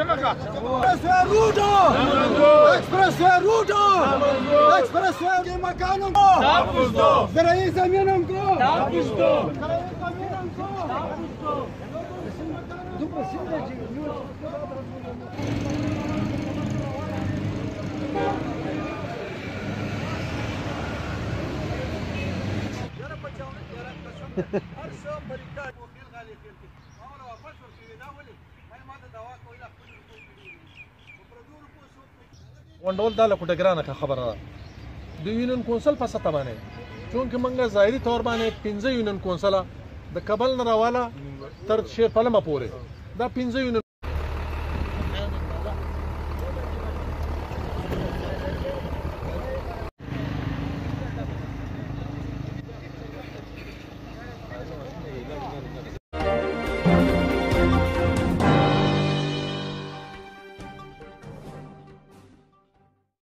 ونډول دا له کوټه ګرانه خبره ده د یونین کونسل په سطح باندې چونکې موږ ظاهري طور باندې 15 یونین کونسله د کابل نه راواله تر شیرپلمه پورې دا 15 یونین